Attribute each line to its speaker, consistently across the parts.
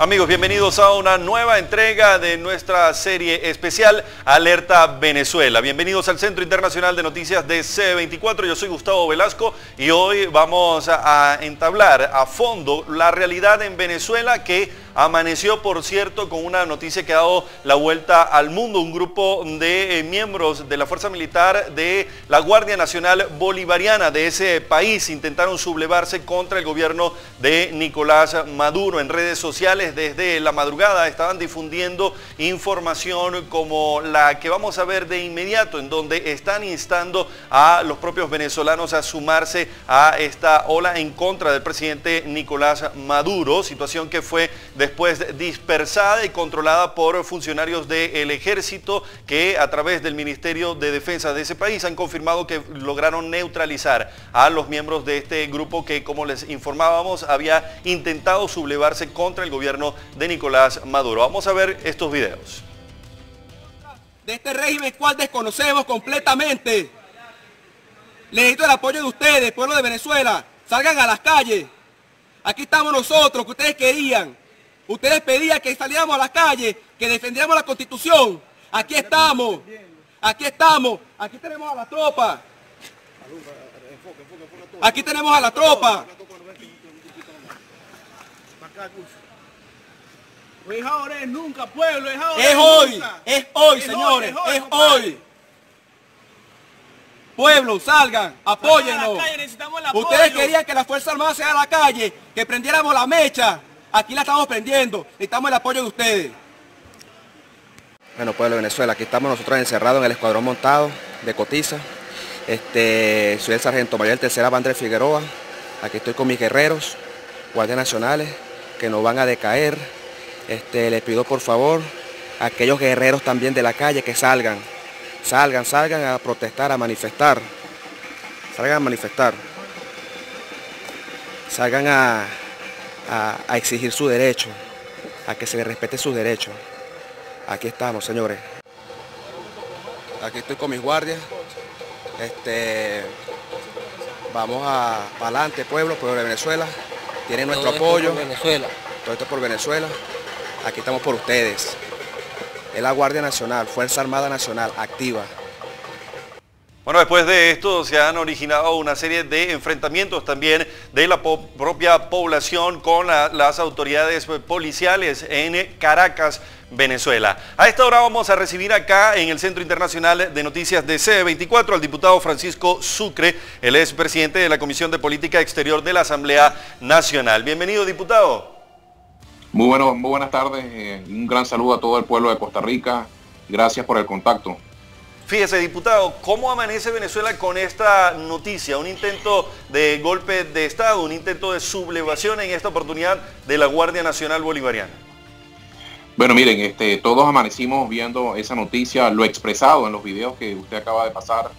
Speaker 1: Amigos, bienvenidos a una nueva entrega de nuestra serie especial Alerta Venezuela. Bienvenidos al Centro Internacional de Noticias de C24. Yo soy Gustavo Velasco y hoy vamos a entablar a fondo la realidad en Venezuela, que amaneció, por cierto, con una noticia que ha dado la vuelta al mundo. Un grupo de miembros de la Fuerza Militar de la Guardia Nacional Bolivariana de ese país intentaron sublevarse contra el gobierno de Nicolás Maduro. En redes sociales desde la madrugada estaban difundiendo información como la que vamos a ver de inmediato, en donde están instando a los propios venezolanos a sumarse a esta ola en contra del presidente Nicolás Maduro, situación que fue después dispersada y controlada por funcionarios del ejército que a través del Ministerio de Defensa de ese país han confirmado que lograron neutralizar a los miembros de este grupo que, como les informábamos, había intentado sublevarse contra el gobierno de Nicolás Maduro. Vamos a ver estos videos.
Speaker 2: De este régimen cual desconocemos completamente. Necesito el apoyo de ustedes, pueblo de Venezuela. Salgan a las calles. Aquí estamos nosotros, que ustedes querían. Ustedes pedían que saliéramos a las calles, que defendiéramos la Constitución. Aquí estamos. Aquí estamos. Aquí tenemos a la tropa. Aquí tenemos a la tropa.
Speaker 3: Es ahora, es nunca, pueblo, es ahora.
Speaker 2: Es hoy, señores, es hoy. Pueblo, salgan, apóyennos. Ustedes querían que la Fuerza Armada se haga a la calle, que prendiéramos la mecha. Aquí la estamos prendiendo, necesitamos el apoyo de ustedes.
Speaker 4: Bueno, pueblo de Venezuela, aquí estamos nosotros encerrados en el escuadrón montado de Cotiza. Soy el sargento mayor del 3ª Banda de Figueroa. Aquí estoy con mis guerreros, guardias nacionales, que no van a decaer. Les pido por favor a aquellos guerreros también de la calle que salgan a protestar, a manifestar. Salgan a manifestar. Salgan a exigir su derecho, a que se les respete sus derechos. Aquí estamos, señores. Aquí estoy con mis guardias. Vamos para adelante, pueblo de Venezuela. Tienen nuestro apoyo. Todo esto por Venezuela. Aquí estamos por ustedes. Es la Guardia Nacional, Fuerza Armada Nacional, activa.
Speaker 1: Bueno, después de esto se han originado una serie de enfrentamientos también de la propia población con las autoridades policiales en Caracas, Venezuela. A esta hora vamos a recibir acá en el Centro Internacional de Noticias de C24 al diputado Francisco Sucre. Él es presidente de la Comisión de Política Exterior de la Asamblea Nacional. Bienvenido, diputado.
Speaker 5: Muy buenas tardes. Un gran saludo a todo el pueblo de Costa Rica. Gracias por el contacto.
Speaker 1: Fíjese, diputado, ¿cómo amanece Venezuela con esta noticia? Un intento de golpe de Estado, un intento de sublevación en esta oportunidad de la Guardia Nacional Bolivariana.
Speaker 5: Bueno, miren, todos amanecimos viendo esa noticia, lo expresado en los videos que usted acaba de pasar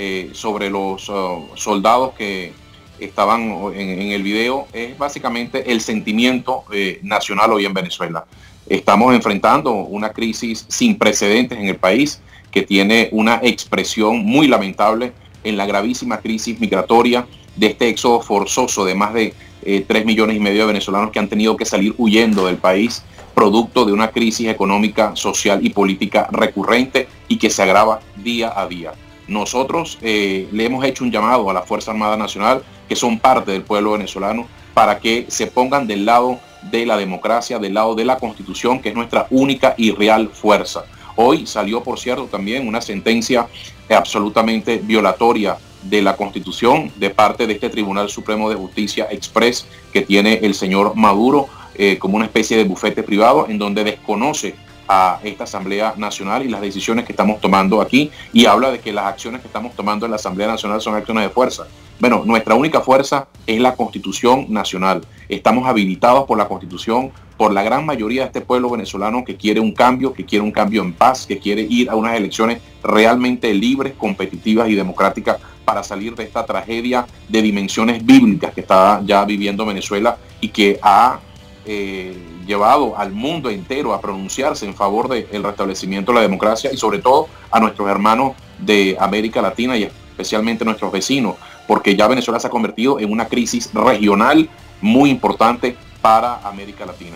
Speaker 5: sobre los soldados que estaban en el video. Es básicamente el sentimiento nacional hoy en Venezuela. Estamos enfrentando una crisis sin precedentes en el país, que tiene una expresión muy lamentable en la gravísima crisis migratoria de este éxodo forzoso de más de 3,5 millones de venezolanos que han tenido que salir huyendo del país, producto de una crisis económica, social y política recurrente y que se agrava día a día. Nosotros le hemos hecho un llamado a la Fuerza Armada Nacional, que son parte del pueblo venezolano, para que se pongan del lado de la democracia, del lado de la Constitución, que es nuestra única y real fuerza. Hoy salió, por cierto, también una sentencia absolutamente violatoria de la Constitución de parte de este Tribunal Supremo de Justicia Express que tiene el señor Maduro como una especie de bufete privado, en donde desconoce a esta Asamblea Nacional y las decisiones que estamos tomando aquí, y habla de que las acciones que estamos tomando en la Asamblea Nacional son acciones de fuerza. Bueno, nuestra única fuerza es la Constitución Nacional. Estamos habilitados por la Constitución, por la gran mayoría de este pueblo venezolano que quiere un cambio en paz, que quiere ir a unas elecciones realmente libres, competitivas y democráticas para salir de esta tragedia de dimensiones bíblicas que está ya viviendo Venezuela y que ha llevado al mundo entero a pronunciarse en favor del restablecimiento de la democracia y sobre todo a nuestros hermanos de América Latina y especialmente nuestros vecinos, porque ya Venezuela se ha convertido en una crisis regional muy importante para América Latina.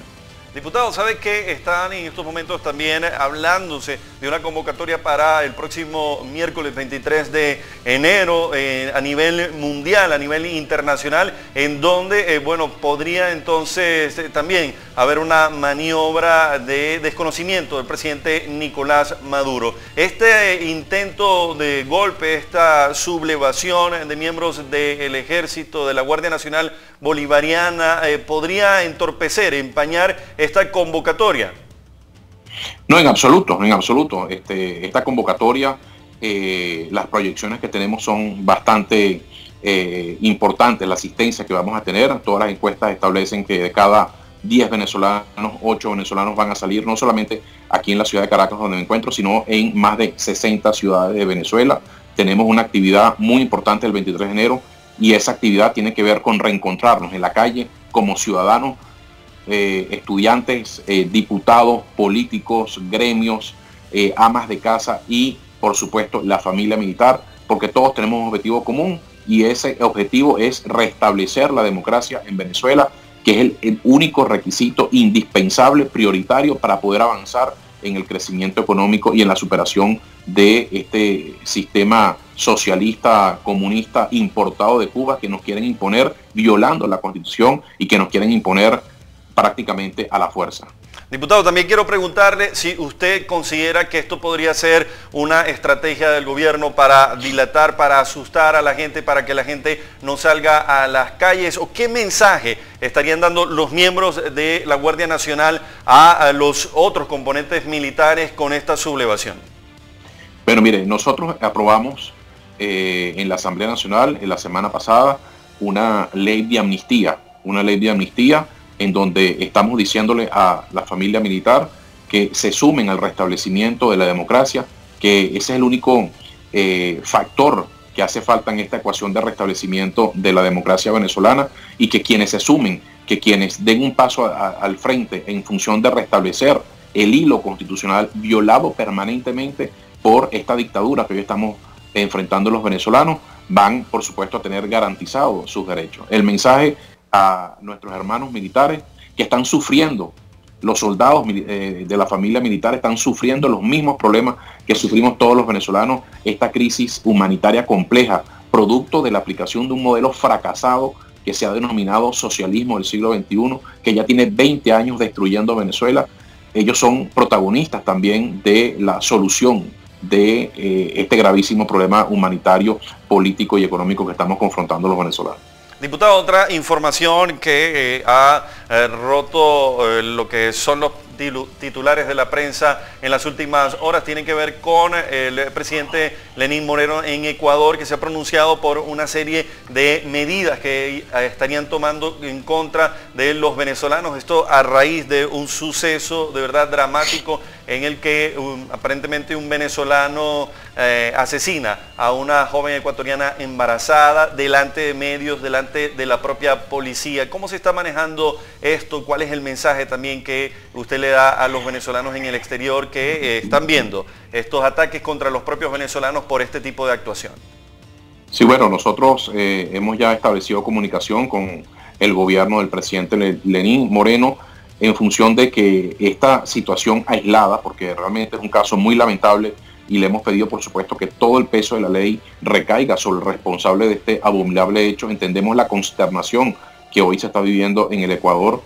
Speaker 1: Diputado, ¿sabe que están en estos momentos también hablándose de una convocatoria para el próximo miércoles 23 de enero a nivel mundial, a nivel internacional, en donde, bueno, podría entonces también haber una maniobra de desconocimiento del presidente Nicolás Maduro? Este intento de golpe, esta sublevación de miembros del Ejército, de la Guardia Nacional Bolivariana, podría entorpecer, empañar esta convocatoria.
Speaker 5: No, en absoluto, en absoluto. Esta convocatoria, las proyecciones que tenemos son bastante importantes. La asistencia que vamos a tener, todas las encuestas establecen que de cada 10 venezolanos, 8 venezolanos van a salir, no solamente aquí en la ciudad de Caracas donde me encuentro, sino en más de 60 ciudades de Venezuela. Tenemos una actividad muy importante el 23 de enero y esa actividad tiene que ver con reencontrarnos en la calle como ciudadanos, estudiantes, diputados, políticos, gremios, amas de casa y, por supuesto, la familia militar, porque todos tenemos un objetivo común y ese objetivo es restablecer la democracia en Venezuela, que es el único requisito indispensable, prioritario para poder avanzar en el crecimiento económico y en la superación de este sistema socialista, comunista, importado de Cuba, que nos quieren imponer violando la Constitución y que nos quieren imponer prácticamente a la fuerza.
Speaker 1: Diputado, también quiero preguntarle si usted considera que esto podría ser una estrategia del gobierno para dilatar, para asustar a la gente, para que la gente no salga a las calles, o qué mensaje estarían dando los miembros de la Guardia Nacional a los otros componentes militares con esta sublevación.
Speaker 5: Bueno, mire, nosotros aprobamos en la Asamblea Nacional en la semana pasada una ley de amnistía, en donde estamos diciéndole a la familia militar que se sumen al restablecimiento de la democracia, que ese es el único factor que hace falta en esta ecuación de restablecimiento de la democracia venezolana, y que quienes se sumen, que quienes den un paso al frente en función de restablecer el hilo constitucional violado permanentemente por esta dictadura que hoy estamos enfrentando los venezolanos, van, por supuesto, a tener garantizados sus derechos. El mensaje a nuestros hermanos militares que están sufriendo, los soldados de la familia militar están sufriendo los mismos problemas que sufrimos todos los venezolanos, esta crisis humanitaria compleja, producto de la aplicación de un modelo fracasado que se ha denominado socialismo del siglo XXI, que ya tiene 20 años destruyendo Venezuela. Ellos son protagonistas también de la solución de este gravísimo problema humanitario, político y económico que estamos confrontando los venezolanos.
Speaker 1: Diputado, otra información que ha roto lo que son los titulares de la prensa en las últimas horas tiene que ver con el presidente Lenín Moreno en Ecuador, que se ha pronunciado por una serie de medidas que estarían tomando en contra de los venezolanos. Esto a raíz de un suceso de verdad dramático en el que aparentemente un venezolano asesina a una joven ecuatoriana embarazada delante de medios, delante de la propia policía. ¿Cómo se está manejando esto? ¿Cuál es el mensaje también que usted le da a los venezolanos en el exterior que están viendo estos ataques contra los propios venezolanos por este tipo de actuación?
Speaker 5: Sí, bueno, nosotros hemos ya establecido comunicación con el gobierno del presidente Lenín Moreno en función de que esta situación aislada, porque realmente es un caso muy lamentable, y le hemos pedido, por supuesto, que todo el peso de la ley recaiga sobre el responsable de este abominable hecho. Entendemos la consternación que hoy se está viviendo en el Ecuador,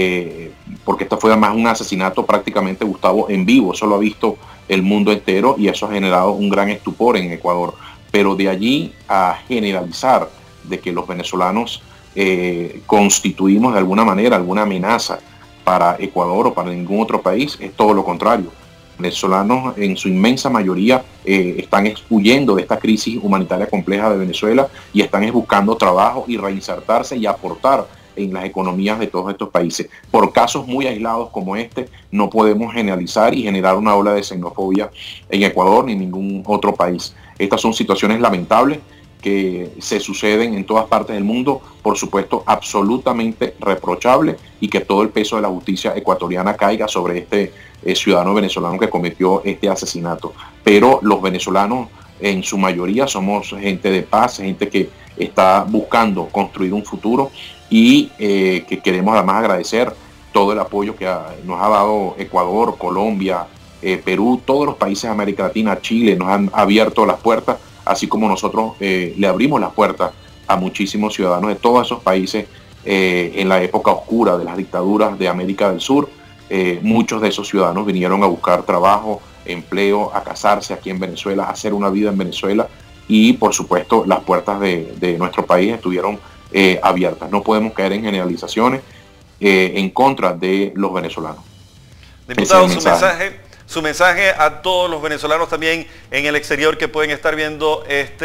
Speaker 5: porque esto fue además un asesinato prácticamente, Gustavo, en vivo. Eso lo ha visto el mundo entero y eso ha generado un gran estupor en Ecuador. Pero de allí a generalizar de que los venezolanos constituimos de alguna manera alguna amenaza para Ecuador o para ningún otro país, es todo lo contrario. Venezolanos en su inmensa mayoría están huyendo de esta crisis humanitaria compleja de Venezuela y están buscando trabajo y reinsertarse y aportar en las economías de todos estos países. Por casos muy aislados como este, no podemos generalizar y generar una ola de xenofobia en Ecuador ni en ningún otro país. Estas son situaciones lamentables que se suceden en todas partes del mundo, por supuesto absolutamente reprochable, y que todo el peso de la justicia ecuatoriana caiga sobre este ciudadano venezolano que cometió este asesinato. Pero los venezolanos en su mayoría somos gente de paz, gente que está buscando construir un futuro y que queremos además agradecer todo el apoyo que nos ha dado Ecuador, Colombia, Perú, todos los países de América Latina, Chile, nos han abierto las puertas, así como nosotros le abrimos las puertas a muchísimos ciudadanos de todos esos países en la época oscura de las dictaduras de América del Sur. Muchos de esos ciudadanos vinieron a buscar trabajo, empleo, a casarse aquí en Venezuela, a hacer una vida en Venezuela, y por supuesto las puertas de nuestro país estuvieron abiertas. No podemos caer en generalizaciones en contra de los venezolanos.
Speaker 1: Diputado, su mensaje a todos los venezolanos también en el exterior que pueden estar viendo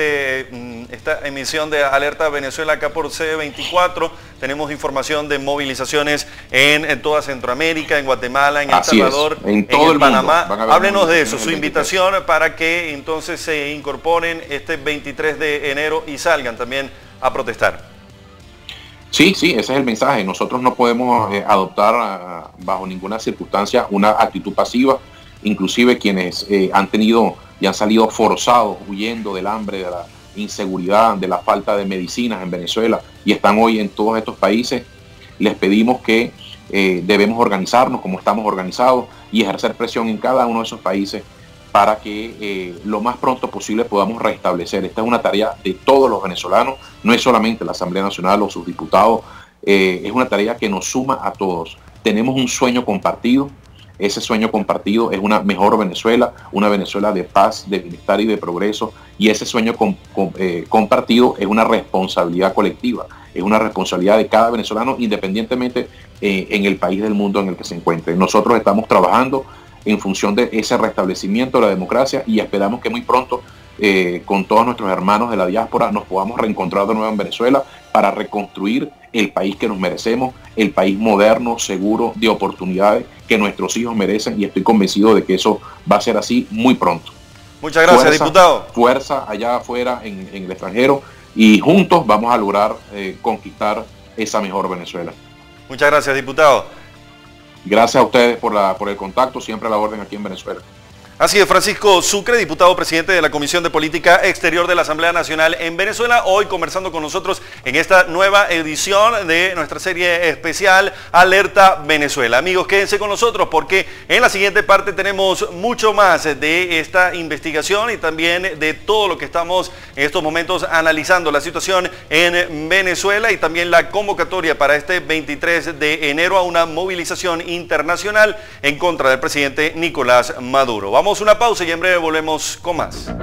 Speaker 1: esta emisión de Alerta Venezuela acá por C24. Tenemos información de movilizaciones en toda Centroamérica, en Guatemala, en El Salvador, en todo el Panamá. Háblenos de eso, su invitación para que entonces se incorporen este 23 de enero y salgan también a protestar.
Speaker 5: Sí, ese es el mensaje. Nosotros no podemos adoptar bajo ninguna circunstancia una actitud pasiva. Inclusive quienes han tenido y han salido forzados, huyendo del hambre, de la inseguridad, de la falta de medicinas en Venezuela y están hoy en todos estos países, les pedimos que debemos organizarnos como estamos organizados y ejercer presión en cada uno de esos países para que lo más pronto posible podamos restablecer. Esta es una tarea de todos los venezolanos, no es solamente la Asamblea Nacional o sus diputados, es una tarea que nos suma a todos. Tenemos un sueño compartido. Ese sueño compartido es una mejor Venezuela, una Venezuela de paz, de bienestar y de progreso, y ese sueño compartido es una responsabilidad colectiva, es una responsabilidad de cada venezolano independientemente en el país del mundo en el que se encuentre. Nosotros estamos trabajando en función de ese restablecimiento de la democracia y esperamos que muy pronto con todos nuestros hermanos de la diáspora nos podamos reencontrar de nuevo en Venezuela para reconstruir el país que nos merecemos, el país moderno, seguro, de oportunidades que nuestros hijos merecen, y estoy convencido de que eso va a ser así muy pronto.
Speaker 1: Muchas gracias, diputado.
Speaker 5: Fuerza allá afuera en el extranjero, y juntos vamos a lograr conquistar esa mejor Venezuela.
Speaker 1: Muchas gracias, diputado.
Speaker 5: Gracias a ustedes por el contacto, siempre a la orden aquí en Venezuela.
Speaker 1: Así es, Francisco Sucre, diputado presidente de la Comisión de Política Exterior de la Asamblea Nacional en Venezuela, hoy conversando con nosotros en esta nueva edición de nuestra serie especial Alerta Venezuela. Amigos, quédense con nosotros porque en la siguiente parte tenemos mucho más de esta investigación y también de todo lo que estamos en estos momentos analizando, la situación en Venezuela y también la convocatoria para este 23 de enero a una movilización internacional en contra del presidente Nicolás Maduro. Vamos a una pausa y en breve volvemos con más.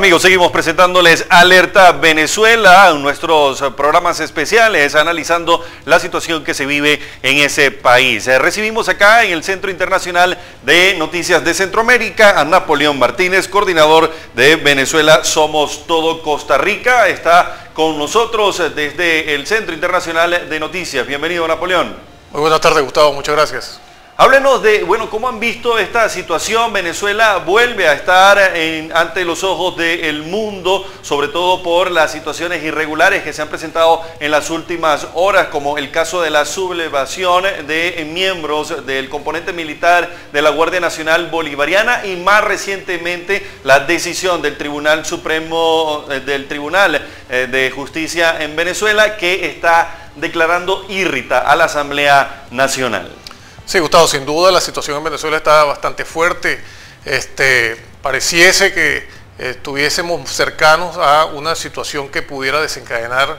Speaker 1: amigos? Seguimos presentándoles Alerta Venezuela, nuestros programas especiales analizando la situación que se vive en ese país. Recibimos acá en el Centro Internacional de Noticias de Centroamérica a Napoleón Martínez, coordinador de Venezuela Somos Todo Costa Rica. Está con nosotros desde el Centro Internacional de Noticias. Bienvenido, Napoleón.
Speaker 6: Muy buenas tardes, Gustavo. Muchas gracias.
Speaker 1: Háblenos de, cómo han visto esta situación. Venezuela vuelve a estar ante los ojos del mundo, sobre todo por las situaciones irregulares que se han presentado en las últimas horas, como el caso de la sublevación de miembros del componente militar de la Guardia Nacional Bolivariana y más recientemente la decisión del Tribunal Supremo, del Tribunal de Justicia en Venezuela, que está declarando irrita a la Asamblea Nacional.
Speaker 6: Sí, Gustavo, sin duda la situación en Venezuela está bastante fuerte. Pareciese que estuviésemos cercanos a una situación que pudiera desencadenar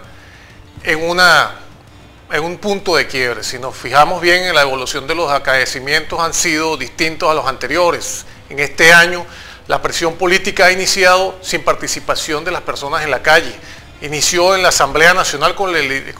Speaker 6: en un punto de quiebre. Si nos fijamos bien en la evolución de los acaecimientos, han sido distintos a los anteriores. En este año la presión política ha iniciado sin participación de las personas en la calle. Inició en la Asamblea Nacional con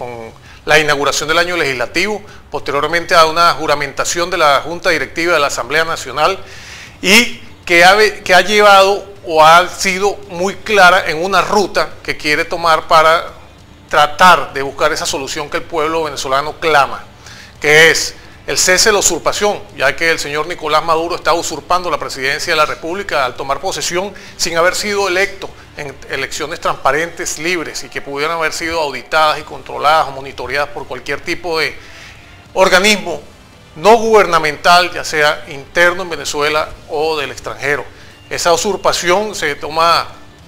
Speaker 6: la inauguración del año legislativo, posteriormente a una juramentación de la Junta Directiva de la Asamblea Nacional, y que ha llevado o ha sido muy clara en una ruta que quiere tomar para tratar de buscar esa solución que el pueblo venezolano clama, que es el cese de la usurpación, ya que el señor Nicolás Maduro está usurpando la presidencia de la República al tomar posesión sin haber sido electo en elecciones transparentes, libres y que pudieran haber sido auditadas y controladas o monitoreadas por cualquier tipo de organismo no gubernamental, ya sea interno en Venezuela o del extranjero. Esa usurpación se toma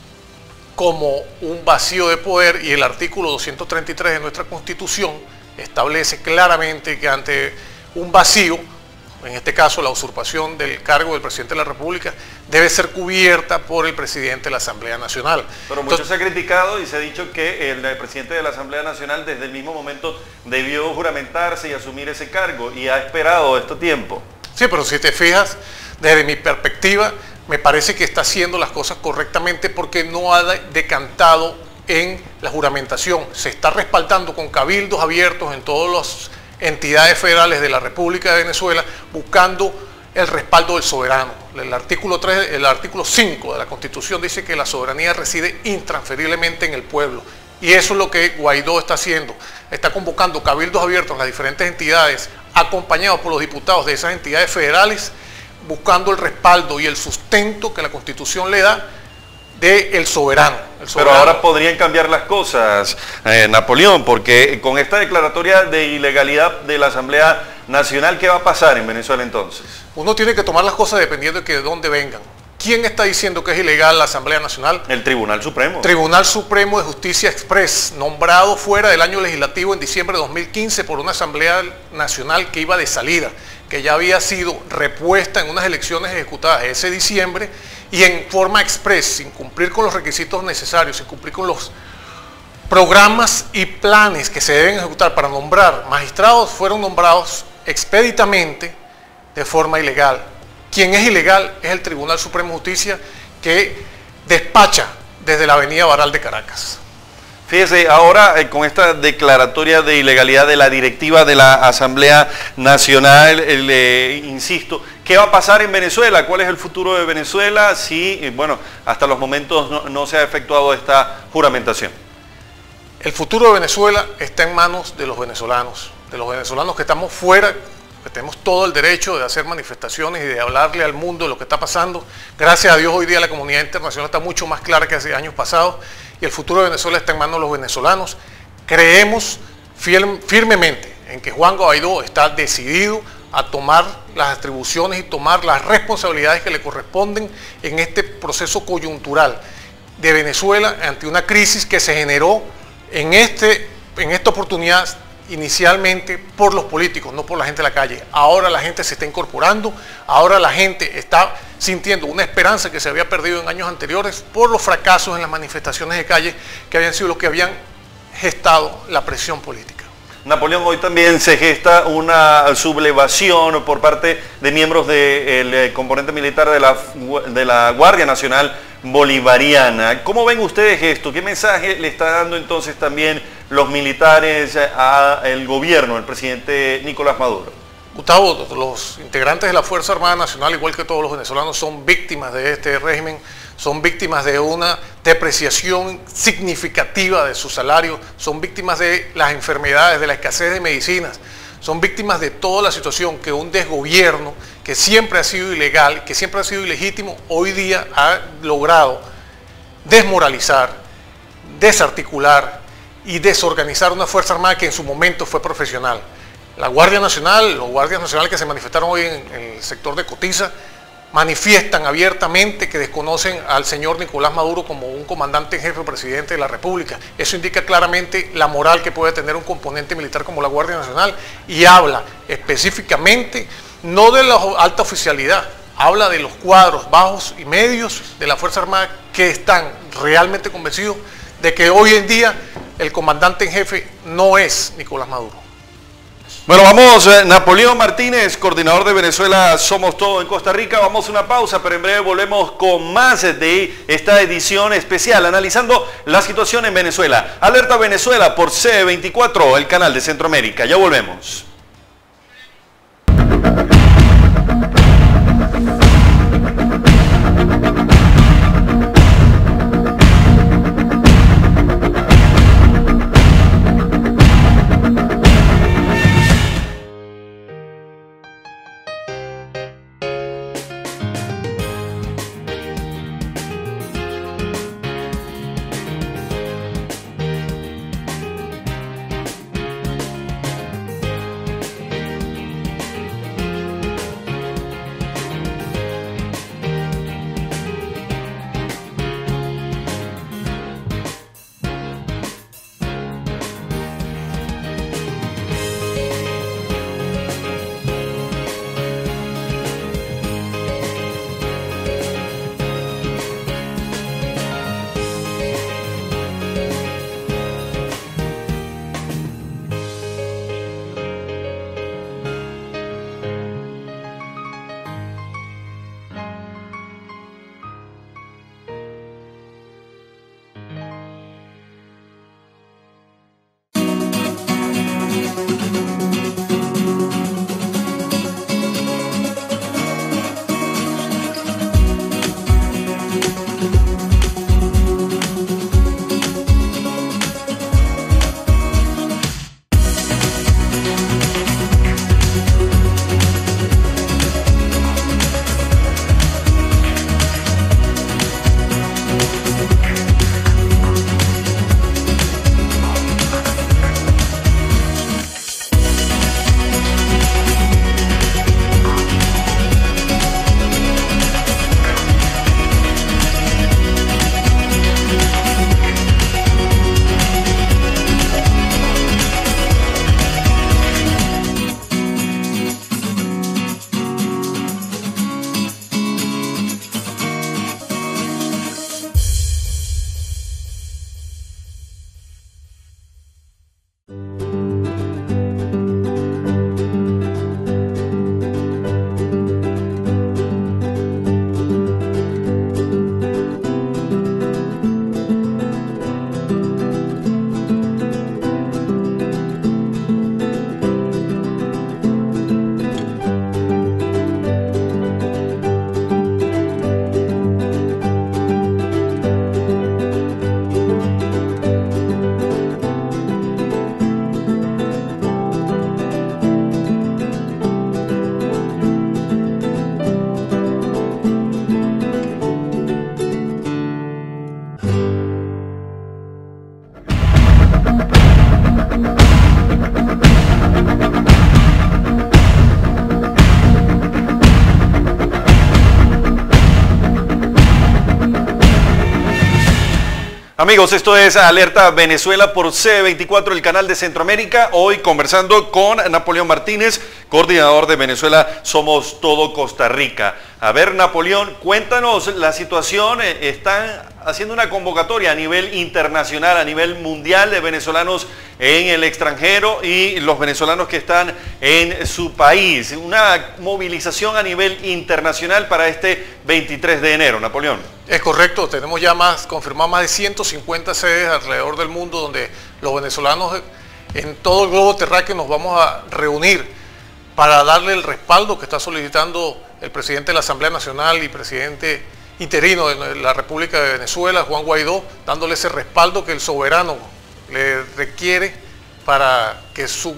Speaker 6: como un vacío de poder y el artículo 233 de nuestra Constitución establece claramente que ante un vacío, en este caso la usurpación del cargo del presidente de la República, debe ser cubierta por el presidente de la Asamblea Nacional.
Speaker 1: Pero mucho se ha criticado y se ha dicho que el presidente de la Asamblea Nacional desde el mismo momento debió juramentarse y asumir ese cargo y ha esperado este tiempo.
Speaker 6: Sí, pero si te fijas, desde mi perspectiva, me parece que está haciendo las cosas correctamente porque no ha decantado en la juramentación. Se está respaldando con cabildos abiertos en todos los entidades federales de la República de Venezuela, buscando el respaldo del soberano. El artículo 5 de la Constitución dice que la soberanía reside intransferiblemente en el pueblo, y eso es lo que Guaidó está haciendo. Está convocando cabildos abiertos en las diferentes entidades, acompañados por los diputados de esas entidades federales, buscando el respaldo y el sustento que la Constitución le da del soberano.
Speaker 1: Pero ahora podrían cambiar las cosas, Napoleón, porque con esta declaratoria de ilegalidad de la Asamblea Nacional, ¿qué va a pasar en Venezuela entonces?
Speaker 6: Uno tiene que tomar las cosas dependiendo de dónde vengan. ¿Quién está diciendo que es ilegal la Asamblea Nacional?
Speaker 1: El Tribunal Supremo.
Speaker 6: Tribunal Supremo de Justicia Express, nombrado fuera del año legislativo en diciembre de 2015 por una Asamblea Nacional que iba de salida, que ya había sido repuesta en unas elecciones ejecutadas ese diciembre, y en forma express, sin cumplir con los requisitos necesarios, sin cumplir con los programas y planes que se deben ejecutar para nombrar magistrados, fueron nombrados expeditamente de forma ilegal. Quien es ilegal es el Tribunal Supremo de Justicia, que despacha desde la avenida Baral de Caracas.
Speaker 1: Fíjese, ahora con esta declaratoria de ilegalidad de la directiva de la Asamblea Nacional, insisto, ¿qué va a pasar en Venezuela? ¿Cuál es el futuro de Venezuela si, hasta los momentos no se ha efectuado esta juramentación?
Speaker 6: El futuro de Venezuela está en manos de los venezolanos que estamos fuera, que tenemos todo el derecho de hacer manifestaciones y de hablarle al mundo de lo que está pasando. Gracias a Dios hoy día la comunidad internacional está mucho más clara que hace años pasados, y el futuro de Venezuela está en manos de los venezolanos. Creemos firmemente en que Juan Guaidó está decidido a tomar las atribuciones y tomar las responsabilidades que le corresponden en este proceso coyuntural de Venezuela ante una crisis que se generó en esta oportunidad inicialmente por los políticos, no por la gente de la calle. Ahora la gente se está incorporando, ahora la gente está sintiendo una esperanza que se había perdido en años anteriores por los fracasos en las manifestaciones de calle, que habían sido los que habían gestado la presión política.
Speaker 1: Napoleón, hoy también se gesta una sublevación por parte de miembros del componente militar de la Guardia Nacional Bolivariana. ¿Cómo ven ustedes esto? ¿Qué mensaje le está dando entonces también los militares al gobierno, el presidente Nicolás Maduro?
Speaker 6: Gustavo, los integrantes de la Fuerza Armada Nacional, igual que todos los venezolanos, son víctimas de este régimen, son víctimas de una depreciación significativa de su salario, son víctimas de las enfermedades, de la escasez de medicinas, son víctimas de toda la situación que un desgobierno que siempre ha sido ilegal, que siempre ha sido ilegítimo, hoy día ha logrado desmoralizar, desarticular y desorganizar una Fuerza Armada que en su momento fue profesional. La Guardia Nacional, los guardias nacionales que se manifestaron hoy en el sector de Cotiza, manifiestan abiertamente que desconocen al señor Nicolás Maduro como un comandante en jefe o presidente de la República. Eso indica claramente la moral que puede tener un componente militar como la Guardia Nacional y habla específicamente no de la alta oficialidad, habla de los cuadros bajos y medios de la Fuerza Armada que están realmente convencidos de que hoy en día el comandante en jefe no es Nicolás Maduro.
Speaker 1: Bueno, vamos, Napoleón Martínez, coordinador de Venezuela Somos Todo en Costa Rica. Vamos a una pausa, pero en breve volvemos con más de esta edición especial, analizando la situación en Venezuela. Alerta Venezuela por C24, el canal de Centroamérica. Ya volvemos. Amigos, esto es Alerta Venezuela por C24, el canal de Centroamérica. Hoy conversando con Napoleón Martínez, coordinador de Venezuela Somos Todo Costa Rica. A ver, Napoleón, cuéntanos la situación. Están haciendo una convocatoria a nivel internacional, a nivel mundial de venezolanos en el extranjero y los venezolanos que están en su país. Una movilización a nivel internacional para este 23 de enero. Napoleón.
Speaker 6: Es correcto, tenemos ya confirmadas más de 150 sedes alrededor del mundo donde los venezolanos en todo el globo terráqueo nos vamos a reunir para darle el respaldo que está solicitando el presidente de la Asamblea Nacional y presidente interino de la República de Venezuela, Juan Guaidó, dándole ese respaldo que el soberano le requiere para que su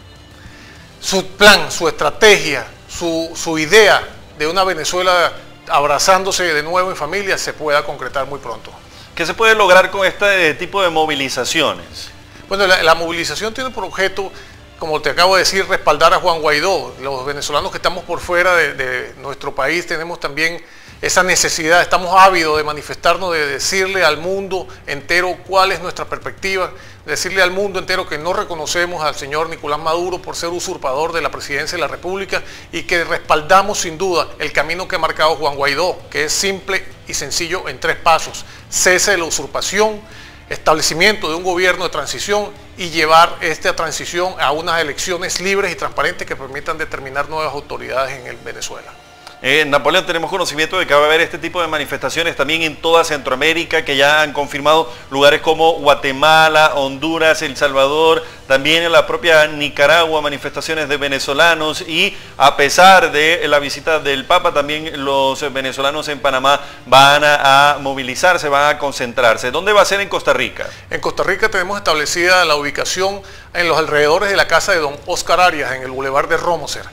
Speaker 6: plan, su estrategia, su idea de una Venezuela abrazándose de nuevo en familia se pueda concretar muy pronto.
Speaker 1: ¿Qué se puede lograr con este tipo de movilizaciones?
Speaker 6: Bueno, la movilización tiene por objeto, como te acabo de decir, respaldar a Juan Guaidó. Los venezolanos que estamos por fuera de nuestro país tenemos también esa necesidad, estamos ávidos de manifestarnos, de decirle al mundo entero cuál es nuestra perspectiva, decirle al mundo entero que no reconocemos al señor Nicolás Maduro por ser usurpador de la presidencia de la República y que respaldamos sin duda el camino que ha marcado Juan Guaidó, que es simple y sencillo en 3 pasos: cese de la usurpación, establecimiento de un gobierno de transición y llevar esta transición a unas elecciones libres y transparentes que permitan determinar nuevas autoridades en Venezuela.
Speaker 1: Napoleón, tenemos conocimiento de que va a haber este tipo de manifestaciones también en toda Centroamérica, que ya han confirmado lugares como Guatemala, Honduras, El Salvador, también en la propia Nicaragua, manifestaciones de venezolanos, y a pesar de la visita del Papa, también los venezolanos en Panamá van a movilizarse, van a concentrarse. ¿Dónde va a ser en Costa Rica?
Speaker 6: En Costa Rica tenemos establecida la ubicación en los alrededores de la casa de don Oscar Arias, en el Boulevard de Romoser.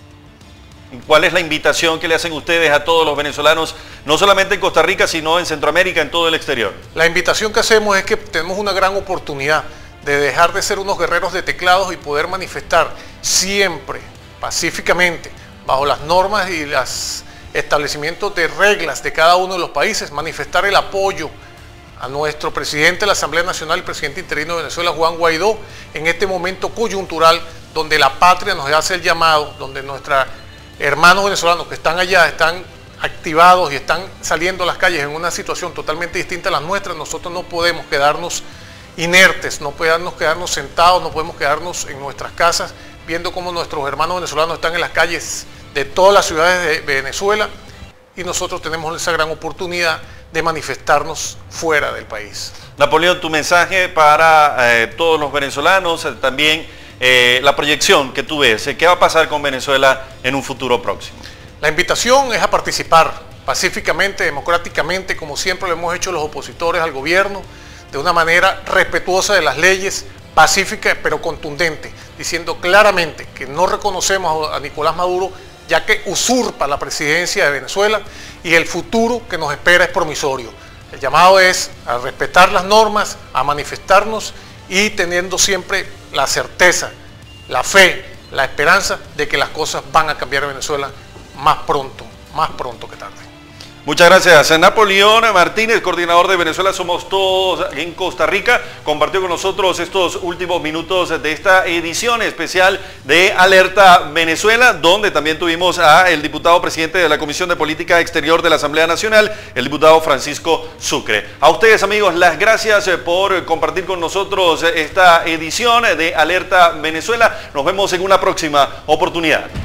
Speaker 1: ¿Cuál es la invitación que le hacen ustedes a todos los venezolanos, no solamente en Costa Rica, sino en Centroamérica, en todo el exterior?
Speaker 6: La invitación que hacemos es que tenemos una gran oportunidad de dejar de ser unos guerreros de teclados y poder manifestar siempre, pacíficamente, bajo las normas y los establecimientos de reglas de cada uno de los países, manifestar el apoyo a nuestro presidente de la Asamblea Nacional y presidente interino de Venezuela, Juan Guaidó, en este momento coyuntural donde la patria nos hace el llamado, donde nuestros hermanos venezolanos que están allá están activados y están saliendo a las calles en una situación totalmente distinta a la nuestra. Nosotros no podemos quedarnos inertes, no podemos quedarnos sentados, no podemos quedarnos en nuestras casas viendo cómo nuestros hermanos venezolanos están en las calles de todas las ciudades de Venezuela, y nosotros tenemos esa gran oportunidad de manifestarnos fuera del país.
Speaker 1: Napoleón, tu mensaje para todos los venezolanos, también la proyección que tú ves, ¿qué va a pasar con Venezuela en un futuro próximo?
Speaker 6: La invitación es a participar pacíficamente, democráticamente, como siempre lo hemos hecho los opositores al gobierno, de una manera respetuosa de las leyes, pacífica pero contundente, diciendo claramente que no reconocemos a Nicolás Maduro, ya que usurpa la presidencia de Venezuela y el futuro que nos espera es promisorio. El llamado es a respetar las normas, a manifestarnos y teniendo siempre la certeza, la fe, la esperanza de que las cosas van a cambiar en Venezuela más pronto que tarde.
Speaker 1: Muchas gracias. Napoleón Martínez, coordinador de Venezuela Somos Todos en Costa Rica, compartió con nosotros estos últimos minutos de esta edición especial de Alerta Venezuela, donde también tuvimos a el diputado presidente de la Comisión de Política Exterior de la Asamblea Nacional, el diputado Francisco Sucre. A ustedes, amigos, las gracias por compartir con nosotros esta edición de Alerta Venezuela. Nos vemos en una próxima oportunidad.